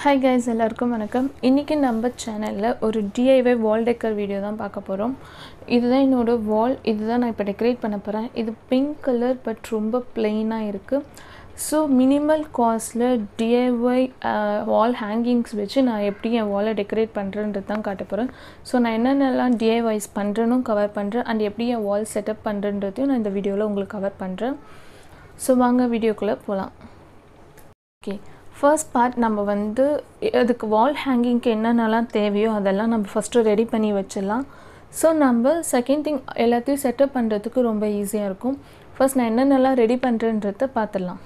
Hi guys, எல்லாருக்கும் வணக்கம். இன்னைக்கு நம்ம சேனல்ல ஒரு DIY wall decor வீடியோ தான் பார்க்க போறோம். இதுதான் என்னோட wall. இதுதான் நான் இப்ப டெக்கரேட் பண்ண போறேன். இது pink color பட் ரொம்ப plain-ஆ இருக்கு. So minimal costல DIY wall hangings வச்சு நான் எப்படி என் wall-ஐ டெக்கரேட் பண்றேன்றது தான் காட்ட போறேன். So நான் என்னென்னலாம் DIYs பண்றேனும் கவர் பண்றேன் and எப்படி என் wall செட்டப் பண்றேன்றதையும் நான் இந்த வீடியோல உங்களுக்கு கவர் பண்றேன். So வாங்க வீடியோக்குள்ள போலாம். Okay. First part நம்ம வந்து அதுக்கு wall hanging க்கு என்னென்னலாம் தேவையோ அதெல்லாம் நம்ம first ரெடி பண்ணி வச்சிடலாம். So நம்ம second thing எல்லாத்தையும் செட்டப் பண்றதுக்கு ரொம்ப ஈஸியா இருக்கும். First நான் என்னென்னலாம் ரெடி பண்றேன்றதை பார்த்துடலாம்.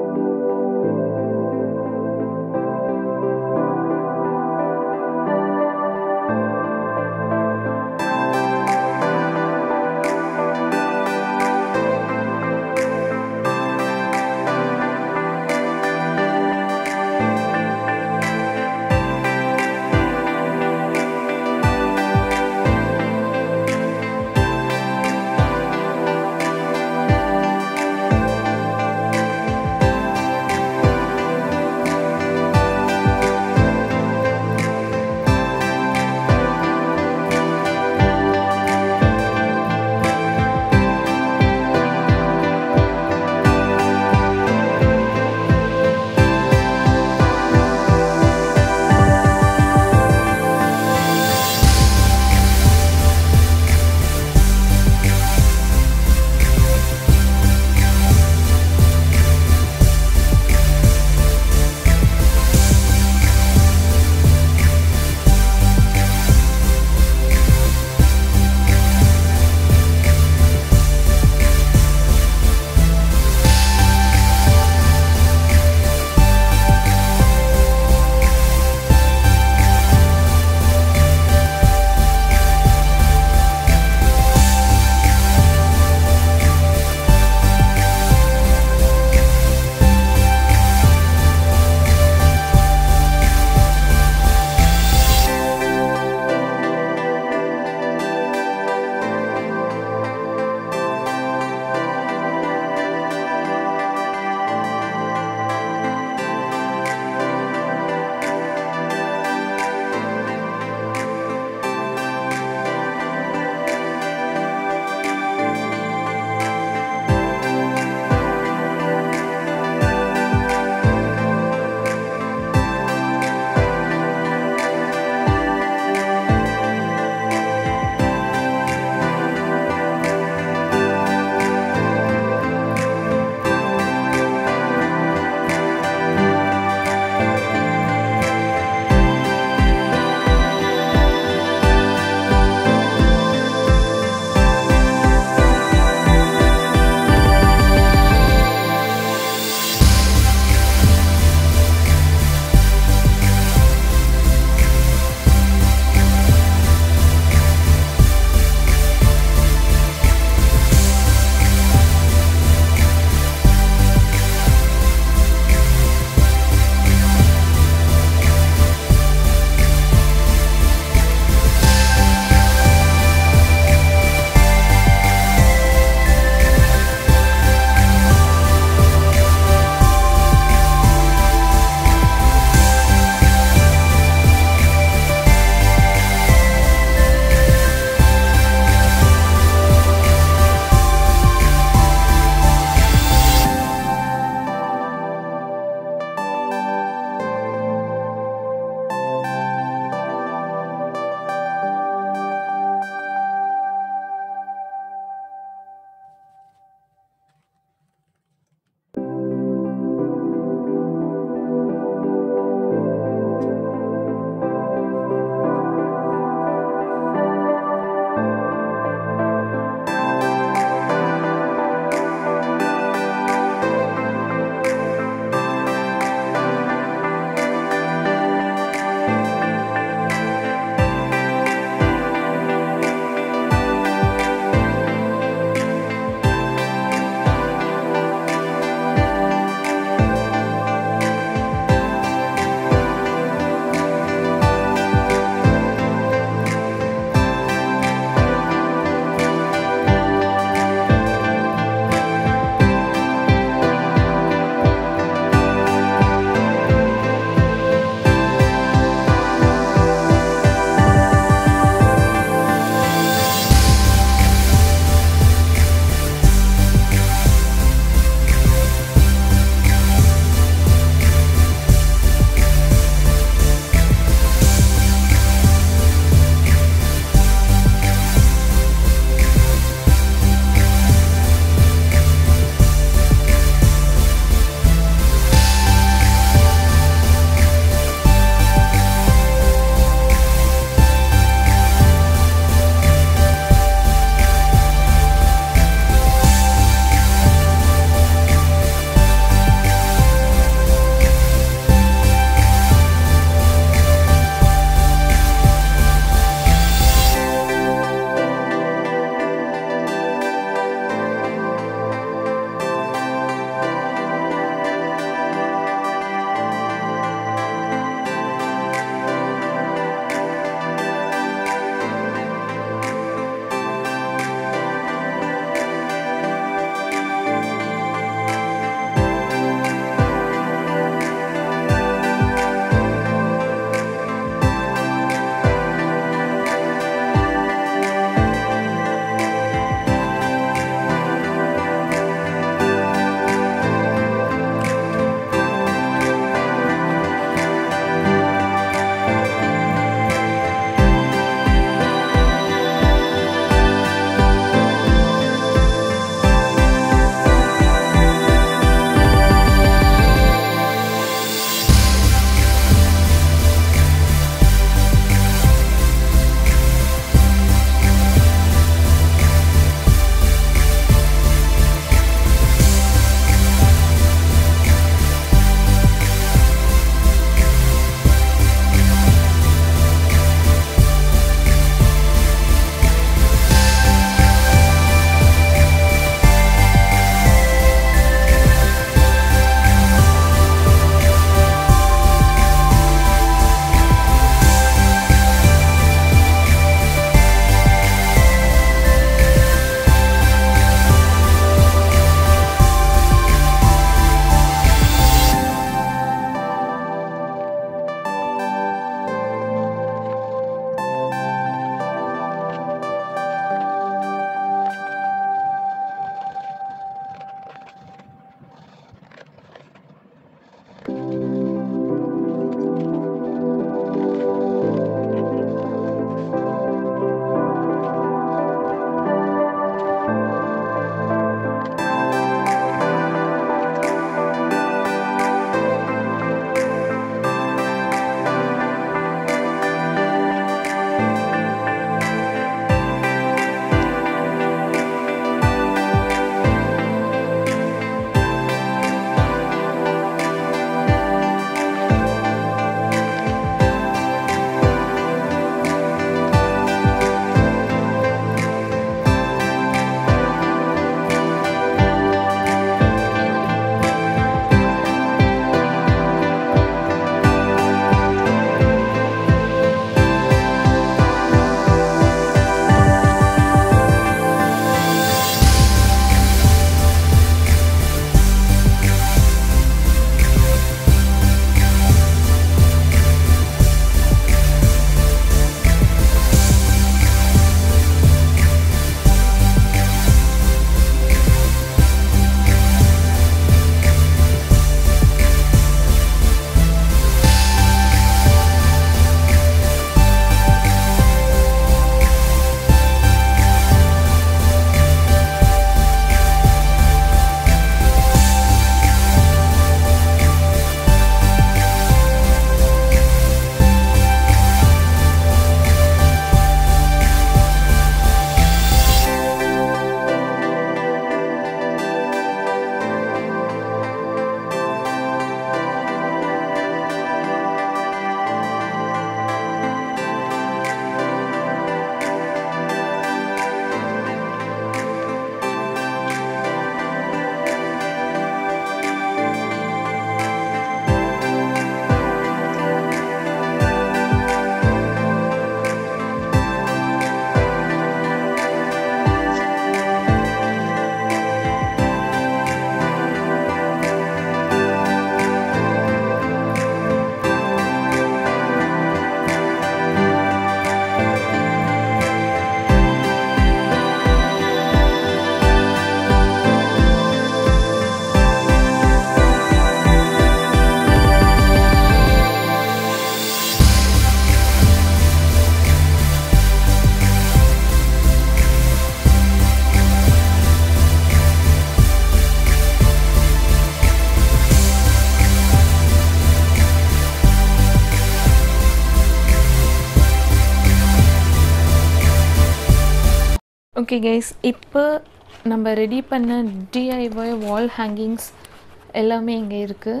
ஓகே கைஸ், இப்போ நம்ம ரெடி பண்ண DIY வால் ஹேங்கிங்ஸ் எல்லாமே இங்கே இருக்குது.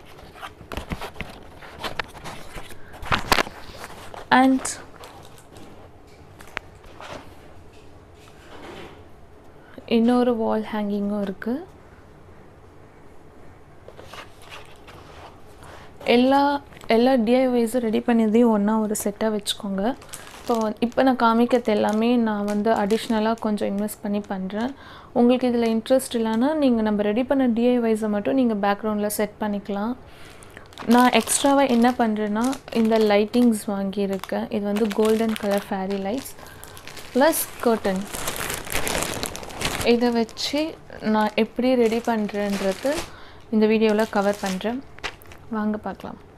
அண்ட் இன்னொரு வால் ஹேங்கிங்கும் இருக்குது. எல்லா DIYஸும் ரெடி பண்ணதையும் ஒன்றா ஒரு செட்டாக வச்சுக்கோங்க. இப்போ நான் காமிக்கிறது எல்லாமே நான் வந்து அடிஷ்னலாக கொஞ்சம் இன்வெஸ்ட் பண்ணி பண்ணுறேன். உங்களுக்கு இதில் இன்ட்ரெஸ்ட் இல்லைன்னா நீங்கள் நம்ம ரெடி பண்ண DIYஸை மட்டும் நீங்கள் பேக்ரவுண்டில் செட் பண்ணிக்கலாம். நான் எக்ஸ்ட்ராவாக என்ன பண்ணுறேன்னா இந்த லைட்டிங்ஸ் வாங்கியிருக்கேன். இது வந்து golden colour fairy lights plus curtain. இதை வச்சு நான் எப்படி ரெடி பண்ணுறேன்றது இந்த வீடியோவில் கவர் பண்ணுறேன். வாங்க பார்க்கலாம்.